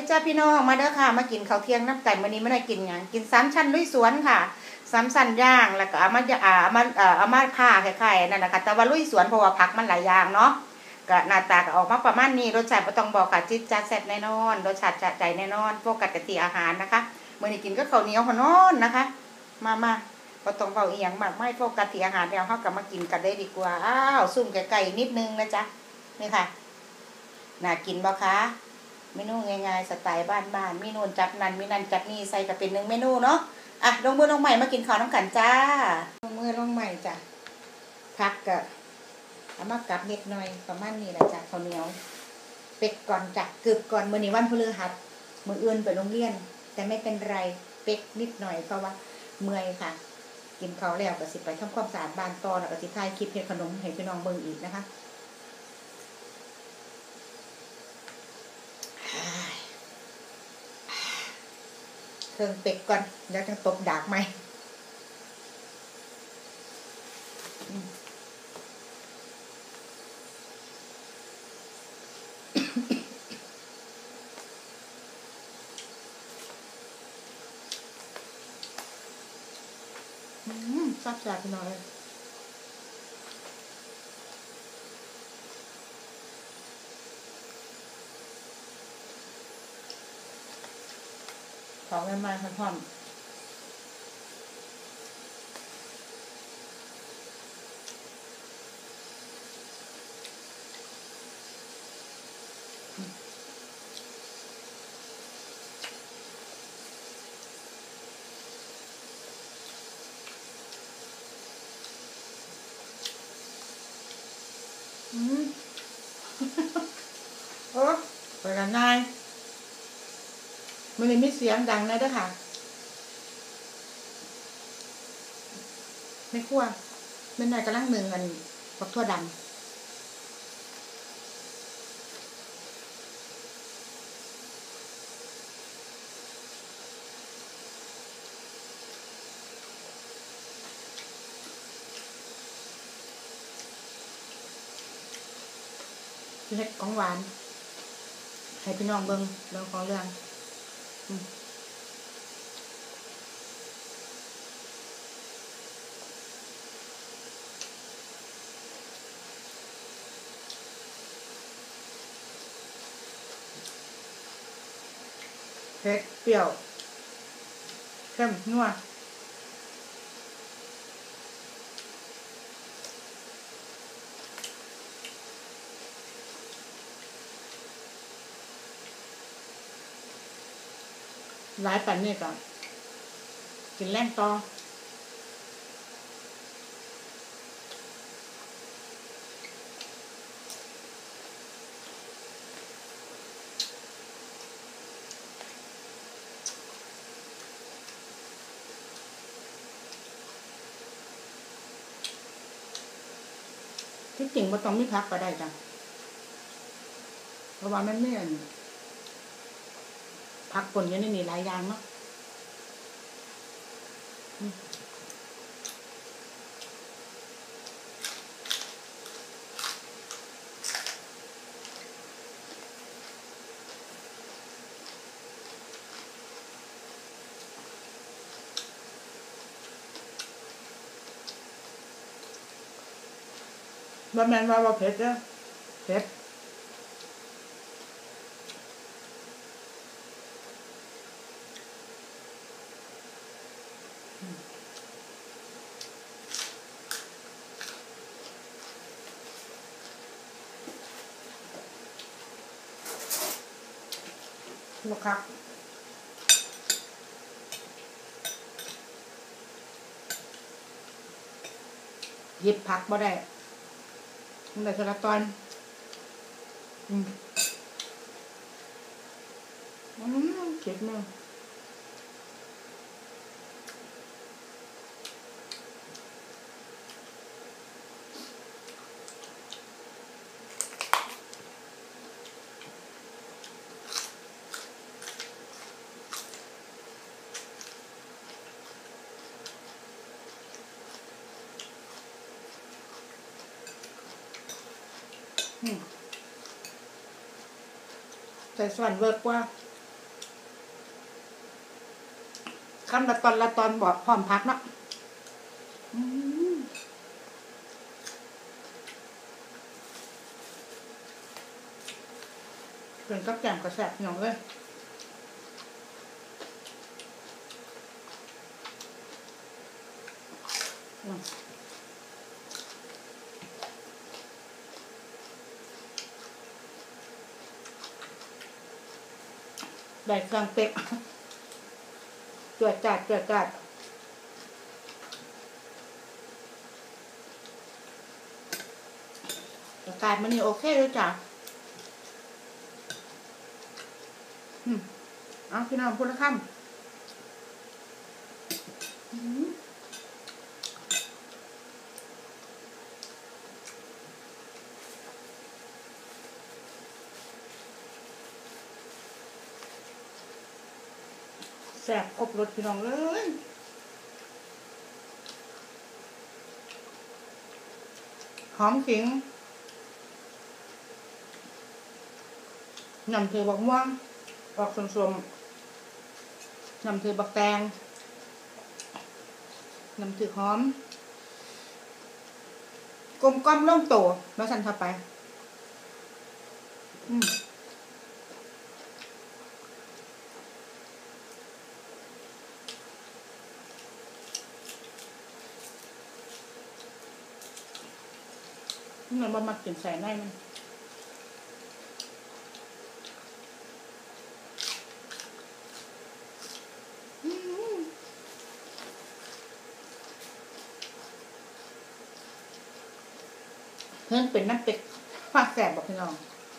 ดีจ้าพี่น้องมาเด้อค่ะมากินข้าวเที่ยงน้ำไก่มื้อนี้ไม่ได้กินหยังกิน3 ชั้นลุยสวนค่ะ3 ชั้นย่างแล้วก็เอามาผ่าคล้ายๆนั่นนะคะแต่ว่าลุยสวนเพราะว่าผักมันหลายอย่างเนาะก็หน้าตาก็ออกมาประมาณนี้รสชาติบ่ต้องบอกค่ะจิ๊ดจ๊าดแซ่บแน่นอนรสชาติจัดใจแน่นอนโฟกัสกับที่อาหารนะคะมื้อนี้กินก็ข้าวเหนียวข้าวนอนนะคะมาบ่ต้องเว้าอีหยังมากมายโฟกัสที่อาหารแล้วเฮาก็มากินกันได้ดีกว่าอ้าวซุ่มไก่นิดนึงนะจ๊ะนี่ค่ะน่ากินบ่คะเมนูง่ายๆสไตล์บ้านๆมีนู่นจัดนั่นมีนั่นจัดนี่ใส่ก็เป็น1เมนูเนาะอ่ะลงมือลงใหม่มากินข้าวน้ำกันจ้าลงมือลงใหม่จ้ะพักก็เอามากับนิดหน่อยประมาณนี้แหละจ้ะข้าวเหนียวเป็ดก่อนจ้ะกึบก่อนมื้อนี้วันพฤหัสมื้ออื่นไปโรงเรียนแต่ไม่เป็นไรเป็ดนิดหน่อยเพราะว่าเมื่อยค่ะกินข้าวแล้วก็สิไปทำความสะอาดบ้านต่อแล้วก็สิถ่ายคลิปเฮ็ดขนมให้พี่น้องเบิ่งอีกนะคะเครื่องเป็ดก่อนแล้วจะตบดากไหมซับแซ่บหน่อยของใหม่ๆหอมโอ้ไปกันนายมันเลยมีเสียงดังนะเด้อค่ะไม่คั่วเป็นนายกำลังหนึ่งอันบักทั่วดำเฮ็ดของหวานให้พี่น้องเบิ่งเรื่องของเรื่องเผ็ดเปรี้ยวเข้มนัวหลายปันนี่ก็กินแรงต่อที่จริงบ่ต้องมีผักก็ได้จ้ะเพราะว่ามันมีผักป่นอยู่ในนี้หลายอย่างเนาะบ่แม่นว่าเผ็ดเด้อเผ็ดลูกค้าหยิบผักบ่ได้มันได้ทีละตอนเก็บมือใส่ส่วนเวิร์กว่าคำละตอนละตอนบอกพร้อมพักเนาะเป็นกับแกงกระแสบหน่องเลยได้เครื่องเป๊กจวดจัดจวดจัดอากาศมันนี่โอเคเลยจ้ะเอาพี่น้องพูดละคำแซ่บครบรสพี่น้องเลยหอมขิงน้ำเถือบักม่วงออกส้มๆน้ำเถือบักแตงน้ำเถือหอมกลมกล่อมล่องโตแล้วฉันทำไปมันบ่มากินใส่ในมันเพิ่นเป็นน้ำเป็ดฝากแสบบอกพี่น้อง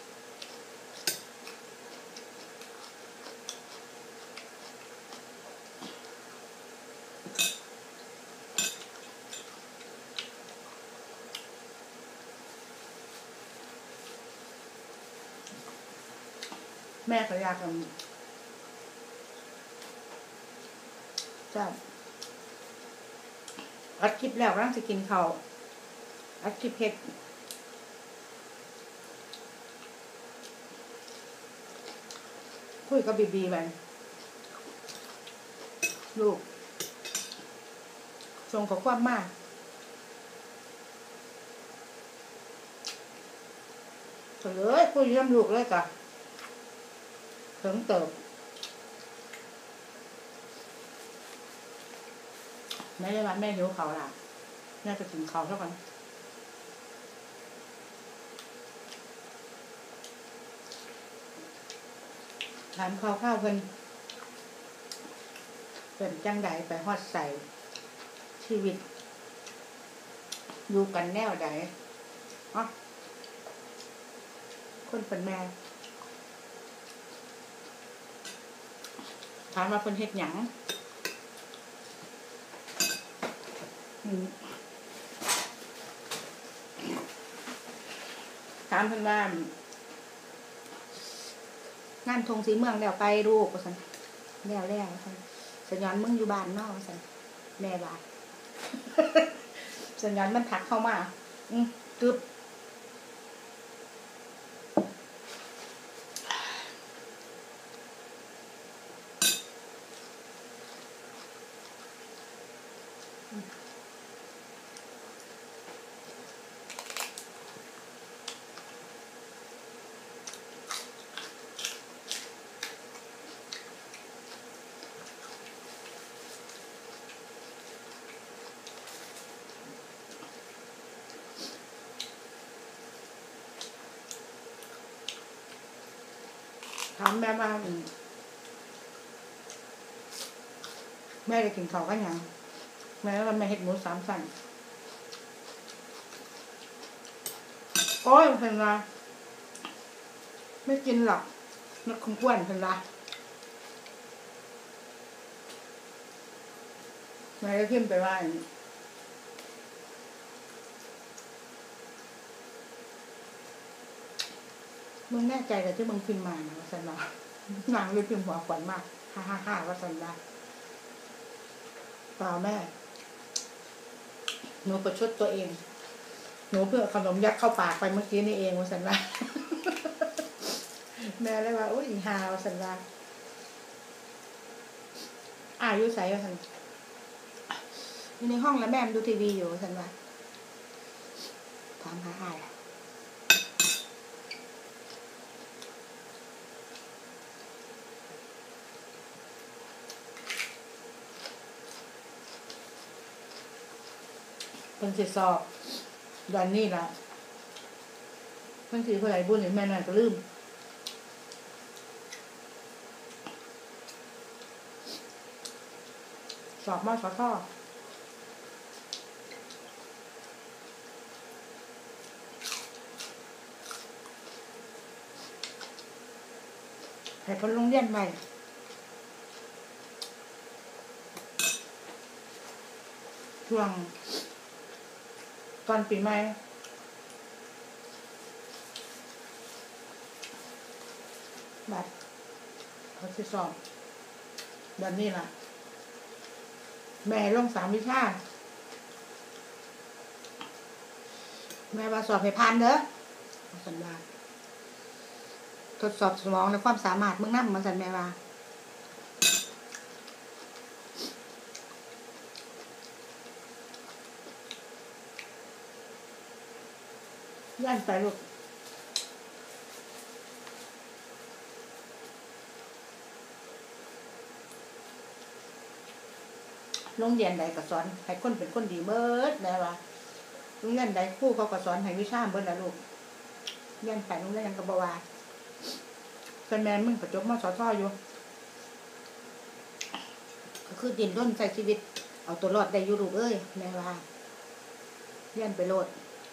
แม่ก็อยากกันจ้าอัดคลิปแล้วร่างจะกินข้าวอัดคลิปเผ็ดคุยกับบีไปลูกส่งข้อความมาเลยคุยเรื่องลูกเลยกะถึงเติบแม่เลยว่าแม่หิวเขาล่ะแม่จะกินเขาเท่ากันถามข้าวเพิ่นเป็นจังใดไปฮอดใส่ชีวิตอยู่กันแนวใดอ๋อคนเป็นแม่ถามว่าเพิ่นเฮ็ดหยังถามเพิ่นว่างานทงสีเมืองแล้วไปลูกว่าซั่นแล้วซั่นสัญญาณมึงอยู่บ้านเนาะว่าซั่นแม่ว่าสัญญาณมันทักเข้ามากึบถามแม่ว่าแม่ได้กินข้าวกันยังแม่ว่าแม่เฮ็ดหมู3 ชั้นโอ้ยเพิ่นว่าไม่กินหรอกนักคงอ้วนเพิ่นว่าแม่ก็ขึ้นไปว่ามึงแน่ใจกับที่มึงพิมพ์มานะว่าซั่นว่านางเลยพิมพ์หัวขวัญมากฮ่าว่าซั่นว่าเปล่าแม่หนูประชดตัวเองหนูเพื่อขนมยัดเข้าปากไปเมื่อกี้นี่เองว่าซั่นว่าแม่เลยว่าโอ้ยฮาว่าซั่นว่าอายุใส่ฉันอยู่ในห้องแล้วแม่ดูทีวีอยู่ฉันว่าถามหาอายเป็นสิสอบเดือนนี้ละมันถือเท่าไหร่บุญหรือแม่น่ะก็ลืมสอบมาสอบท่อให้คนโรงเรียนใหม่ช่วงตอนปีใหม่บัดเขาจะสอบแบบนี้ล่ะแม่ลง3 วิชาแม่ว่าสอบให้ผ่านเด้อสันว่าทดสอบสมองและความสามารถมึงนำมาสันแม่ว่าย่านไปลูกโรงเรียนใดก็สอนให้คนเป็นคนดีเบิดแม่ว่าโรงเรียนใดครูเขาก็สอนให้วิชาเบิดล่ะลูกย่านไปโรงเรียนก็บ่ว่าเป็นแม่มึงก็จบมสทอยู่ก็คือดิ้นรนใช้ชีวิตเอาตัวรอดได้อยู่ลูกเอ้ยแม่ว่าย่านไปโลด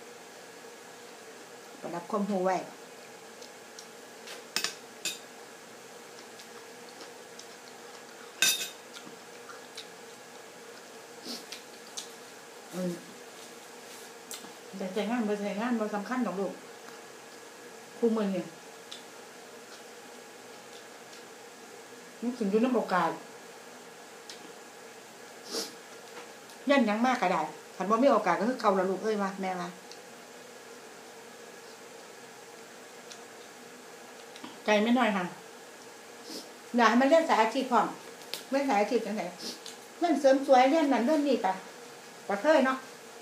ประดับความรู้ไว้แต่ใช้งานบ่ใช้งานบ่สำคัญดอกลูกคู่มือนี่มันขึ้นอยู่นำโอกาสยันยังมากก็ได้คันบ่มีโอกาสก็คือเก่าละลูกเอ้ยว่าแม่ว่าใจไม่น้อยค่ะอยากให้มันเรียนสายอาชีพพร้อมเรียนสายอาชีพจังได๋เรียนเสริมสวยเรียนนั่นเรียนนี่ก็เคยเนาะ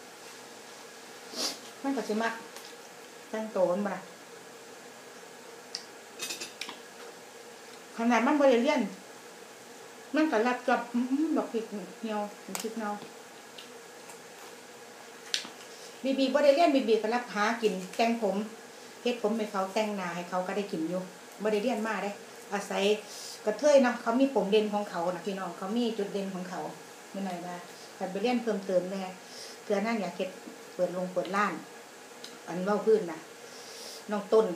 มันก็สิมักแต่งตัวมันบ่ล่ะขนาดมันบ่ได้เรียนมันก็รับจอบดอกพริกเหี่ยวพริกเน่าบีบ่ได้เรียนบีก็รับหากินแต่งผมเฮ็ดผมให้เขาแต่งหน้าให้เขาก็ได้กินอยู่บ่ได้เรียนมาเด้อาศัยกระเทยเนาะเขามีผมเด่นของเขานะพี่น้องเขามีจุดเด่นของเขาไม่น้อยว่าคันไปเรียนเพิ่มเติมแน่เพื่อนั่นอยากเฮ็ดเปิดร้านอันเว้าพื้นน่ะน้องต้น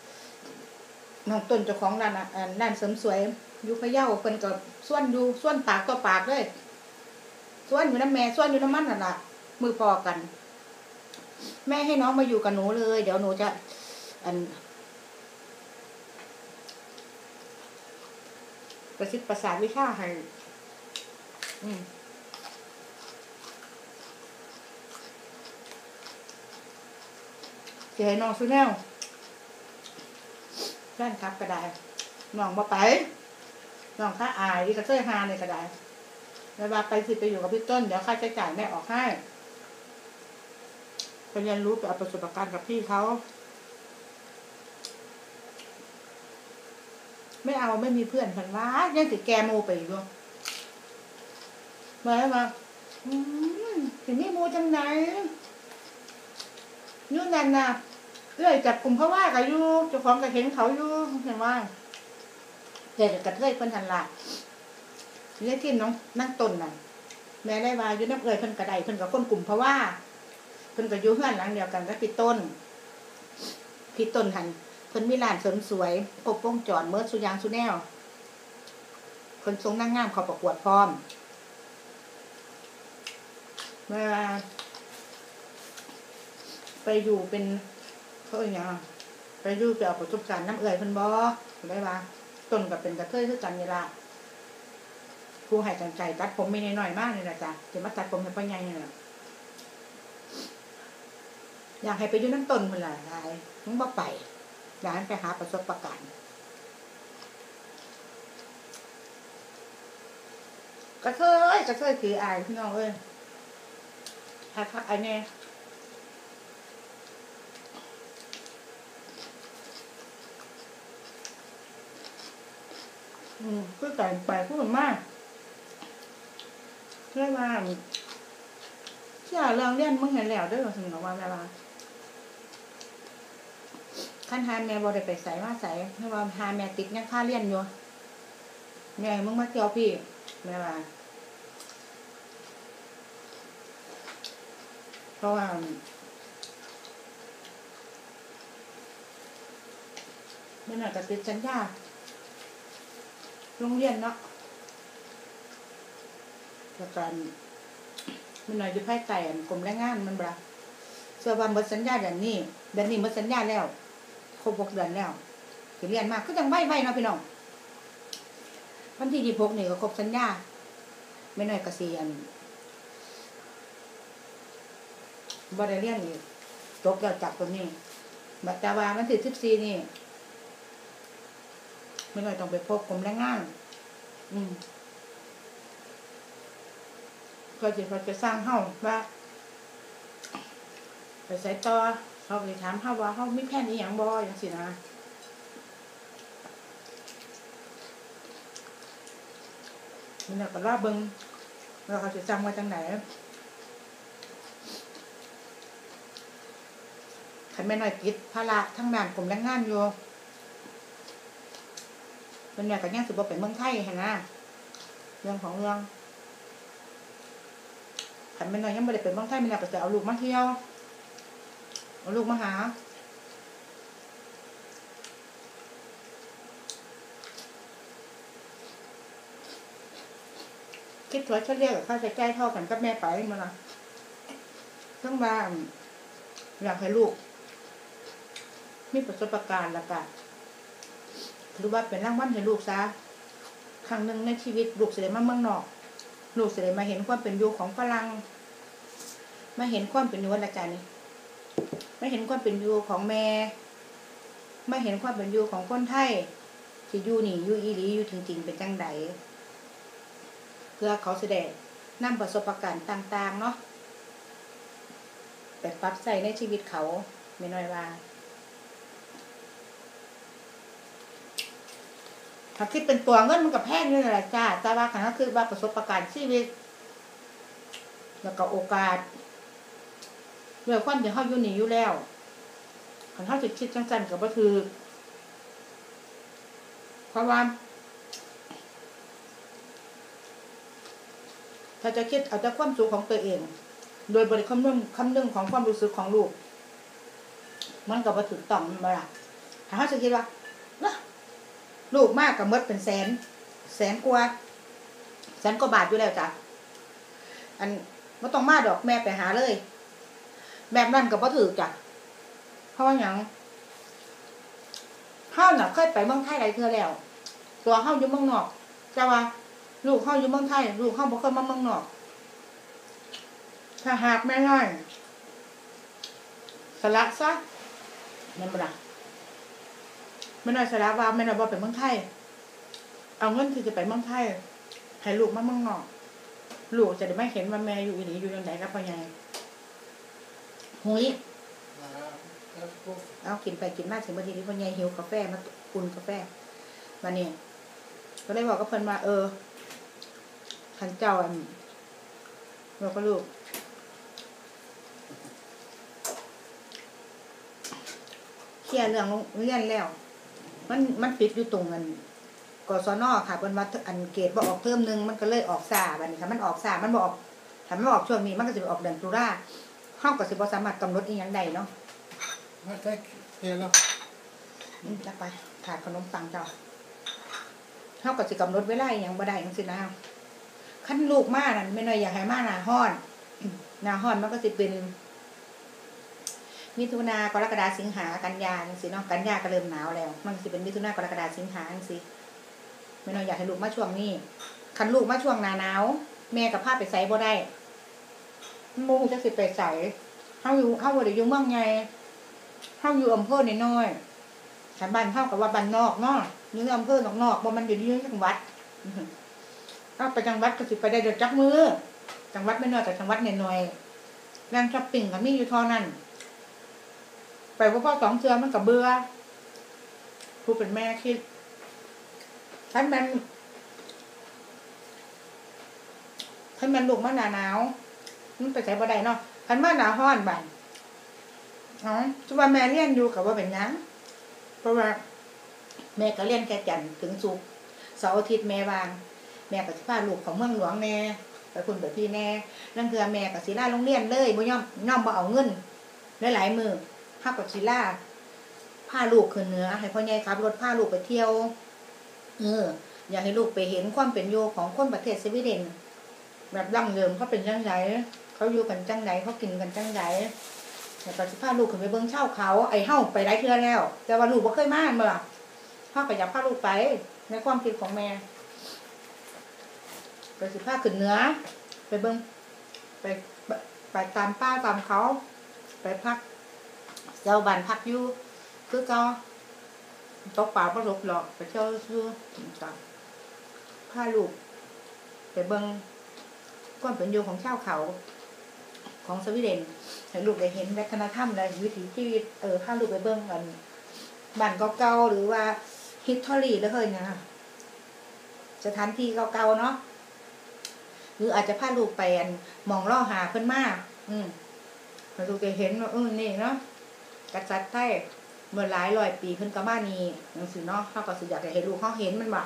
เจ้าของร้านร้านเสริมสวยอยู่พะเยาเพิ่นก็ส่วนปากต่อปากเลยส่วนอยู่นำแม่ส่วนอยู่นำมันนั่นล่ะมือพอกันแม่ให้น้องมาอยู่กับหนูเลยเดี๋ยวหนูจะประสิทธิ์ประสาทวิชาให้เสียน้องซื้อแนวแฟนครับก็ได้น้องบ่ไปน้องค่าอายก็เสื้อฮาเลยก็ได้แล้วว่าไปสิไปอยู่กับพี่ต้นเดี๋ยวค่าใช้จ่ายแม่ออกให้ไปเรียนรู้ไปเอาประสบการณ์กับพี่เขาไม่เอาไม่มีเพื่อนพันว่ายังติดแกโมไปอยู่มาแล้วมาถึงนี่โมจังไหนนู่นนั่นน่ะเอ้ยจับกลุ่มเขาว่ากับอยู่เจ้าของก็เห็นเขาอยู่เห็นว่าแต่กระเทยเพิ่นทันละเรื่องที่น้องนั่งต้นน่ะแม่ได้ว่าอยู่น้ำเอ้ยเพิ่นกระไดเพิ่นกับคนกลุ่มเพราะว่าเพิ่นก็อยู่เฮือนหลังเดียวกันกับพี่ต้นหันเพิ่นมีร้านเสริมสวยครบวงจรเมิดสุยางสุแนวเพิ่นส่งนางงามเข้าประกวดพร้อมเวลาไปอยู่เป็นเขาอย่างเงี้ยไปอยู่ไปเอาประสบการณ์น้ำเอ่ยเพิ่นบ่ได้ว่าต้นก็เป็นกระเทยคือกันนี่ล่ะผู้ให้จังใจตัดผมไม่น้อยมากเลยนะจ๊ะจะมาตัดผมให้พ่อใหญ่นี่แหละอยากให้ไปอยู่น้ำต้นมันหลายมึงบ่ไปอยากให้ไปหาประสบการณ์กระเทยถืออายพี่น้องเอ้ยคักไอ้เนี่ยก็แต่งไปพูดมากเรื่องว่าเชื่อเรื่องเรียนมึงเห็นแล้วด้วยถึงบอกว่าแม่ว่าขั้นหาแม่บ่ได้ไปใส่มาใส่เพราะว่าหาแม่ติดยังค่าเรียนอยู่แม่มึงมาเที่ยวพี่แม่ว่าเพราะว่าไม่น่าจะติดสัญญาโรงเรียนเนาะแล้วกันมันหน่อยอยู่ภายใต้กรมแรงงานมันบ่ล่ะเชื่อว่าหมดสัญญาเดือนนี้หมดสัญญาแล้วครบ6 เดือนแล้วสิเรียนมากก็ยังไว้เนาะพี่น้องวันที่26นี่ก็ครบสัญญาไม่น้อยก็สิบ่ได้เรียนอีกจบแล้วจากตรงนี้บัดแต่ว่าวันที่14นี่ไม่น้อยต้องไปพบกรมแรงงานก็จะสร้างเฮาว่าไปใส่ต่อเขาไปถามเฮาว่าเฮามีแผนอีหยังบ่จังซี่นะมันก็รอเบิ่งว่าเขาจะสั่งมาจังไหนคันแม่น้อยติดภาระทั้งด้านกรมแรงงานอยู่มันเนี่ยก็ยังสิบ่ไปเมืองไทยหั่นนะเรื่องของเรื่องคันแม่น้อยยังบ่ได้ไปเมืองไทยแม่น้อยก็จะเอาลูกมาเที่ยวเอาลูกมาหาคิดถอยเฉลี่ยกับค่าใช้จ่ายเท่ากันกับแม่ไปมาละทั้งบ้านอยากให้ลูกมีประสบการณ์ละกันหรือว่าเป็นรางวัลให้ลูกซะครั้งหนึ่งในชีวิตลูกเสด็จมาเมืองนอกลูกเสด็จมาเห็นความเป็นอยู่ของฝรั่งมาเห็นความเป็นอยู่วันละจันนี่มาเห็นความเป็นอยู่ของแม่มาเห็นความเป็นอยู่ของคนไทยที่อยู่นี่อยู่อีหลีอยู่จริงๆเป็นจังไดเพื่อเขาแสดงนำประสบการณ์ต่างๆเนาะไปปรับใส่ในชีวิตเขาไม่น้อยว่าถ้าคิดเป็นตัวเงินมันกับแพงนี่แหละจ้าแต่ว่าขันก็คือว่าประสบการณ์ชีวิตแล้วก็โอกาสเรื่องความที่เขาอยู่นี่อยู่แล้วขันเขาจะคิดจังๆกับว่าคือเพราะว่าถ้าจะคิดเอาแต่ความสุขของตัวเองโดยบริคำนึงของความรู้สึกของลูกมันก็บ่ถูกต้องมาล่ะถ้าเขาจะคิดว่าลูกมากกับมดเป็นแสนกว่าบาทอยู่แล้วจ้ะอันไม่ต้องมาดอกแม่ไปหาเลยแบบนั้นก็บ่ถูกจ้ะเพราะว่าอย่างเฮาน่ะเคยไปเมืองไทยหลายเทื่อแล้วตัวเฮาอยู่เมืองนอกแต่ว่าลูกเฮาอยู่เมืองไทยลูกเฮาบ่เคยมาเมืองนอกถ้าหากแม่น้อยสละซะนั่นบ่ล่ะแม่น้อยสละว่าแม่น้อยบ่ไปเมืองไทยเอาเงินที่จะไปเมืองไทยให้ลูกมาเมืองนอกลูกจะได้ไม่เห็นว่าแม่อยู่อีหลีอยู่จังไดกับพ่อใหญ่หุยเอากินไปกินมาถึงบางทีนี่พ่อใหญ่หิวกาแฟมาอุ่นกาแฟมาเนี่ยก็เลยบอกกับเพิ่นว่าขันเจ้าเราก็ลูกเคลียร์เรื่องเรียนแล้วมันปิดอยู่ตรงกันกศน.ค่ะเพิ่นว่าอันเกรดบ่ออกเทอมนึงมันก็เลยออกซ่าบัดนี้ค่ะมันออกซ่ามันบ่ออกถ้ามันออกช่วงนี้มันก็สิออกเดือนตุลาเฮาก็สิบ่สามารถกำหนดอีหยังได้เนาะมาแท็กเฮียแล้วจะไปถาดขนมปังเจ้าเฮาก็สิกำหนดเวลาอีหยังบ่ได้จังซี่นะคันลูกมานั่นแม่น้อยอยากให้มาหน้าร้อนหน้าร้อนมันก็สิเป็นมิถุนากรกฎาสิงหากันยาจังซี่เนาะกันยาก็เริ่มหนาวแล้วมันสิเป็นมิถุนากรกฎาสิงหาจังซี่แม่น้อยอยากให้ลูกมาช่วงนี้คันลูกมาช่วงหน้าหนาวแม่ก็พาไปไสบ่ได้หมู่จักสิไปไสเฮาบ่ได้อยู่เมืองใหญ่เฮาอยู่อำเภอน้อยๆถ้าบ้านเฮาก็ว่าบ้านนอกเนาะอยู่อำเภอนอกๆบ่มันอยู่ในจังหวัดเอาไปจังหวัดก็สิไปได้เดือดจักมือจังหวัดไม่น้อยแต่จังหวัดหน่อยๆแรงช้อปปิ้งก็มีอยู่เท่านั้นไปพ่อ2 เทื่อมันก็เบื่อผู้เป็นแม่คิดท่านมันลูกมาหนาวมันไปใส่บ่ได้เนาะคันมาหนาวร้อนบาดอ๋อจุว่าแม่เรียนอยู่กับว่าเป็นหยังเพราะว่าแม่ก็เรียนแค่จันทร์ถึงศุกร์เสาร์อาทิตย์แม่วางแม่ก็สิพาลูกของเมืองหลวงแน่ไปคุณไปพี่แน่นั่นคือแม่ก็สิลาโรงเรียนเลยบ่ย่อมบ่เอาเงินหลายๆมื้อเฮาก็สิลาพาลูกขึ้นเหนือให้พ่อใหญ่ขับรถพาลูกไปเที่ยวอยากให้ลูกไปเห็นความเป็นอยู่ของคนประเทศสวีเดนแบบดั้งเดิมเขาเป็นจังไดเขาอยู่กันจังไดเขากินกันจังไดแล้วก็สิพาลูกขึ้นไปเบิ่งชาวเขาไอ้เฮาไปหลายเทื่อแล้วแต่ว่าลูกบ่เคยมาบ่ล่ะเฮาก็อยากพาลูกไปในความคิดของแม่ก็สิพาขึ้นเหนือไปเบิ่งไปตามป่าตามเขาไปพักเจ้าบ้านพักอยู่คือเก่าตกปลาบ่ลบหรอกไปเที่ยวซื่อกับพาลูกไปเบิ่งความเป็นอยู่ของชาวเขาของสวีเดนให้ลูกได้เห็นวัฒนธรรมและวิถีชีวิตพาลูกไปเบิ่งกันบ้านเก่าๆหรือว่าฮิสทอรี่แล้วเคยนะสถานที่เก่าๆเนาะหรืออาจจะพาลูกไปมองล่อหาเพิ่นมาให้ลูกได้เห็นว่านี่เนาะกษัตริย์ไทยเมื่อหลายร้อยปีเพิ่นก็มานี่จังซี่เนาะเฮาก็สิอยากให้ลูกเฮาเห็นมันบ่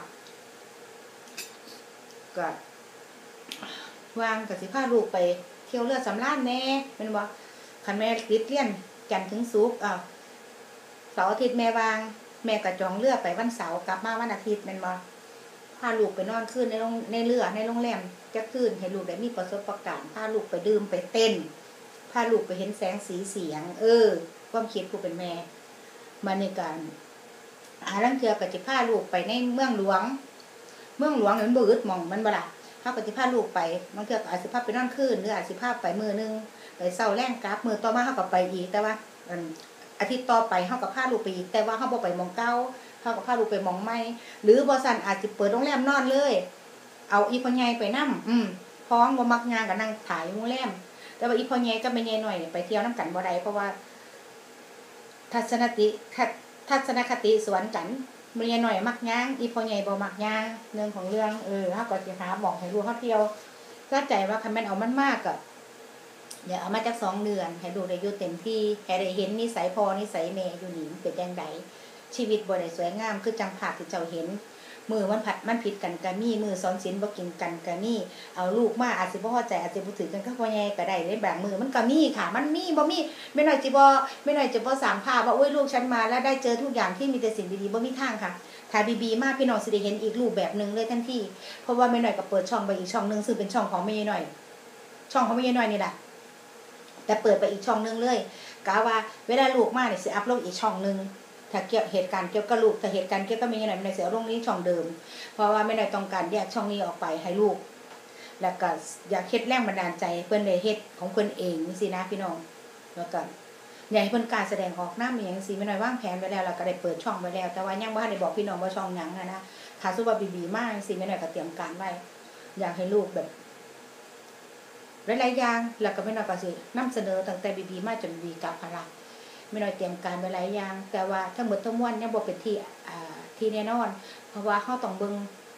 ก็วางก็สิพาลูกไปเที่ยวเรือสำราญแน่แม่นบ่คันแม่ติดเรียนจันทร์ถึงศุกร์เสาร์อาทิตย์แม่วางแม่ก็จองเรือไปวันเสาร์กลับมาวันอาทิตย์แม่นบ่พาลูกไปนอนคืนในเรือในโรงแรมจักคืนให้ลูกได้มีประสบการณ์พาลูกไปดื่มไปเต้นพาลูกไปเห็นแสงสีเสียงความคิดผู้เป็นแม่มาในการลังเทื่อก็สิพาลูกไปในเมืองหลวงนั้นบ่อึดหม่องมันบ่ล่ะเฮาก็สิพาลูกไปบางเทื่อก็อาจสิพาไปนอนคืนหรืออาจสิพาไปมื้อนึงไปเช้าแลงกลับมื้อต่อมาเฮาก็ไปอีกแต่ว่าอาทิตย์ต่อไปเฮาก็พาลูกไปอีกแต่ว่าเฮาบ่ไปหม่องเก่าเฮาก็พาลูกไปหม่องใหม่หรือบ่ซั่นอาจสิเปิดโรงแรมนอนเลยเอาอีพ่อใหญ่ไปนำพ้องบ่มักย่างก็นั่งถ่ายโรงแรมแต่ว่าอีพ่อใหญ่กับแม่ใหญ่น้อยไปเที่ยวนำกันบ่ได้เพราะว่าทัศนคติสวนกันแม่ใหญ่น้อยมักย่างอีพ่อใหญ่บ่มักย่างเรื่องของเรื่องเฮาก็สิหาหม่องให้ลูกเฮาเที่ยวเข้าใจว่าคันแม่นเอามันมากก็อย่าเอามาจัก2 เดือนให้ลูกได้อยู่เต็มที่ให้ได้เห็นนิสัยพ่อนิสัยแม่อยู่นี่เป็นจังไดชีวิตบ่ได้สวยงามคือจังภาพที่เจ้าเห็นมือมันผิดกันก็มีมือสอนศีลบ่กินกันก็มีเอาลูกมาอาจสิบ่พอใจอาจสิบ่ถือกันกับพ่อใหญ่ก็ได้ในบางมือมันก็มีค่ะมันมีบ่มีไม่น้อยสิบ่สร้างภาพว่าโอ้ยลูกฉันมาแล้วได้เจอทุกอย่างที่มีแต่สิ่งดีๆบ่มีทางค่ะถ้าบีมาพี่น้องสิได้เห็นอีกรูปแบบนึงเลยทันทีเพราะว่าแม่น้อยก็เปิดช่องไปอีกช่องนึงซึ่งเป็นช่องของแม่น้อยช่องของแม่น้อยนี่แหละแต่เปิดไปอีกช่องนึงเลยกะว่าเวลาลูกมาเนี่ยสิอัพโหลดอีกช่องนึงถ้าเกี่ยวเหตุการณ์เกี่ยวกับลูกแต่เหตุการณ์เกี่ยวกับแม่น้อยในเสียลงนี้ช่องเดิมเพราะว่าแม่น้อยต้องการแยกช่องนี้ออกไปให้ลูกแล้วก็อยากเฮ็ดแรงบันดาลใจเพิ่นได้เฮ็ดของเพิ่นเองจังซี่นะพี่น้องแล้วก็อยากให้เพิ่นการแสดงออกนำอีหยังจังซี่แม่น้อยวางแผนไว้แล้วก็ได้เปิดช่องไว้แล้วแต่ว่ายังบ่ทันได้บอกพี่น้องว่าช่องหยังนะถ้าสมมุติว่าบีมาจังซี่แม่น้อยก็เตรียมการไว้อยากให้ลูกแบบหลายๆอย่างแล้วก็แม่น้อยก็สินำเสนอตั้งแต่บีมาจนบีกลับพะล่ะไม่น้อยเตรียมการไว้หลายอย่างแต่ว่าทั้งหมดทั้งมวลยังบ่เป็นที่แน่นอนเพราะว่าเฮาต้องเบิ่ง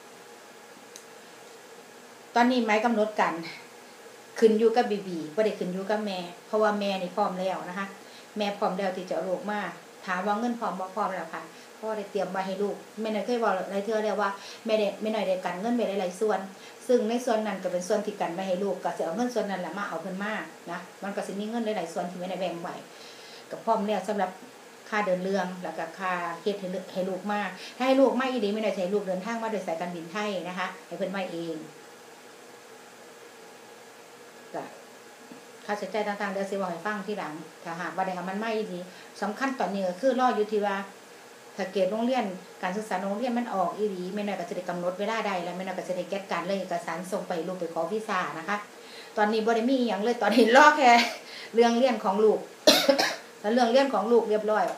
ตอนนี้หมายกำหนดกันขึ้นอยู่กับบีบ่ได้ขึ้นอยู่กับแม่เพราะว่าแม่นี่พร้อมแล้วนะคะแม่พร้อมแล้วที่จะเอาลูกมาถามว่าเงินพร้อมบ่พร้อมแล้วค่ะพ่อได้เตรียมไว้ให้ลูกแม่น้อยเคยบอกหลายเทื่อแล้วว่าแม่น้อยได้กันเงินไว้หลายๆส่วนซึ่งในส่วนนั้นก็เป็นส่วนที่กันไว้ให้ลูกก็สิเอาเงินส่วนนั้นแหละมาเอาเพิ่นมานะมันก็สิมีเงินหลายๆส่วนที่แม่น้อยแบ่งไว้ก็พร้อมแล้วสำหรับค่าเดินเรื่องแล้วก็ค่าเฮ็ดให้ลูกมาถ้าให้ลูกมาอีหลีแม่น้อยจะให้ลูกเดินทางมาโดยสายการบินไทยนะคะให้เพิ่นมาเองก็ค่าใช้จ่ายต่างๆเดี๋ยวสิบอกให้ฟังทีหลังถ้าหากว่าได้เอามันมาอีหลีสำคัญตอนนี้ก็คือรออยู่ที่ว่าถ้าเกณฑ์โรงเรียนการศึกษาโรงเรียนมันออกอีหลีแม่น้อยก็จะได้กำหนดเวลาได้แล้วแม่น้อยก็จะได้จัดการเลยเอกสารส่งไปลูกไปขอวีซ่านะคะตอนนี้บ่ได้มีหยังเลยตอนนี้รอแค่เรื่องเรียนของลูก แล้วเรื่องเรียนของลูกเรียบร้อย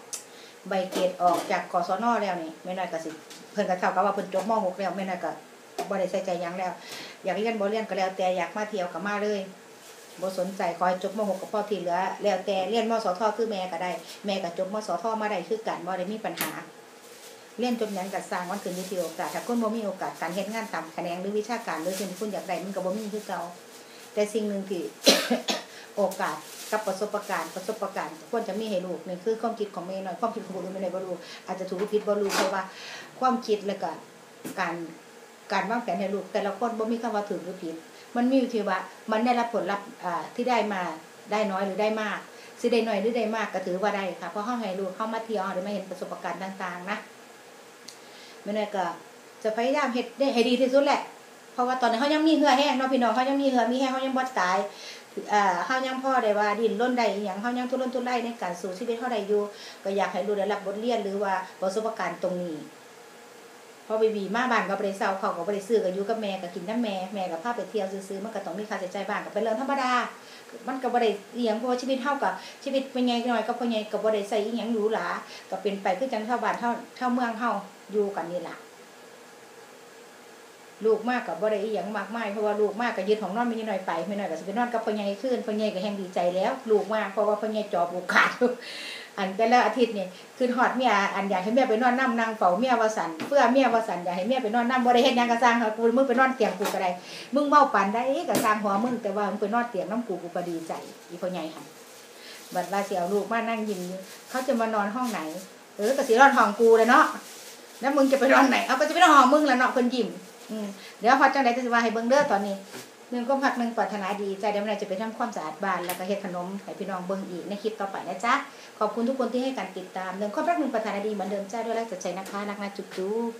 ใบเกรดออกจากกศน.แล้วนี่แม่น้อยก็สิเพิ่นก็เท่ากับว่าเพิ่นจบม .6 แล้วแม่น้อยก็บ่ได้ใส่ใจหยังแล้วอยากเรียนบ่เรียนก็แล้วแต่อยากมาเที่ยวก็มาเลยบ่สนใจขอให้จบม.6กับพ่อที่เหลือแล้วแต่เรียนม.สทคือแม่ก็ได้แม่ก็จบม.สทมาได้คือกันบ่ได้มีปัญหาเรียนจบหยังก็สร้างมันขึ้นอยู่ที่โอกาสถ้าคนบ่มีโอกาสการเฮ็ดงานตามแขนงหรือวิชาการหรือสิ่งที่คุณอยากได้มันก็บ่มีคือเก่าแต่สิ่งนึงที่ โอกาสกับประสบการณ์ควรจะมีให้ลูกนี่คือความคิดของแม่น้อยความคิดของผู้อื่นไม่ได้บ่รู้อาจจะถูกหรือผิดบ่รู้เพราะว่าความคิดแล้วก็การวางแผนให้ลูกแต่ละคนบ่มีคำว่าถูกหรือผิดมันมีอยู่ที่ว่ามันได้รับผลลัพธ์ที่ได้มาได้น้อยหรือได้มากสิได้น้อยหรือได้มากก็ถือว่าได้ค่ะเพราะเฮาให้ลูกเข้ามาเที่ยวหรือมาเห็นประสบการณ์ต่างๆนะแม่น้อยก็จะพยายามเฮ็ดได้ให้ดีที่สุดแหละเพราะว่าตอนนี้เฮายังมีเหือแห้งเนาะพี่น้องเฮายังมีเหือมีแห้งเฮายังบ่ตายเฮายังพอได้ว่าดิ้นรนได้อีหยังเฮายังทุรนทุรายในการสู้ชีวิตเฮาได้อยู่ก็อยากให้ลูกได้รับบทเรียนหรือว่าประสบการณ์ตรงนี้พอบีมาบ้านก็บ่ได้เซาเขาก็บ่ได้ซื้อก็อยู่กับแม่ก็กินนำแม่ก็พาไปเที่ยวซื่อๆมันก็ต้องมีค่าใช้จ่ายบ้างก็เป็นเรื่องธรรมดามันก็บ่ได้อีหยังเพราะว่าชีวิตเฮาก็ชีวิตเป็นใหญ่น้อยก็พ่อใหญ่ก็บ่ได้ใช้อีหยังหรูหราก็เป็นไปคือจังชาวบ้านชาวเมืองเฮาอยู่กันนี่ล่ะลูกมากกับบ่ได้อีหยังมากมายเพราะว่าลูกมากก็ยึดของนอนไม่น้อยไปไม่น้อยก็สิไปนอนกับพ่อใหญ่คืนพ่อใหญ่ก็แฮงดีใจแล้วลูกมากเพราะว่าพ่อใหญ่จอบลูกขาดอันแต่ละอาทิตย์นี่คืนฮอดเมียอันอยากให้เมียไปนอนนำนางเฝ้าเมียว่าสั่นเพื่อเมียว่าสั่นอยากให้เมียไปนอนนำบ่ได้เฮ็ดหยังก็สร้างกูมึงไปนอนเตียงกูก็ได้มึงเว้าปานใดก็สร้างหัวมึงแต่ว่ามึงไปนอนเตียงนำกูก็ดีใจอีพ่อใหญ่หั่นบัดว่าสิเอาลูกมานั่งยิ้มเขาจะมานอนห้องไหนก็สินอนห้องกูแหละเนาะแล้วมึงจะไปนอนไหนเอาก็จะไปนอนห้องมึงแหละเนาะเพิ่นยิ้มเดี๋ยวพอจังได๋จะสิว่าให้เบิ่งเด้อตอนนี้1ก็พัก1ปรารถนาดีใจเดี๋ยวมื้อนี้จะไปทำความสะอาดบ้านแล้วก็เฮ็ดขนมให้พี่น้องเบิ่งอีกในคลิปต่อไปนะจ๊ะขอบคุณทุกคนที่ให้การติดตาม1ก็พัก1ปรารถนาดีเหมือนเดิมจ้าด้วยรักจากใจนะคะรักนะจุ๊บ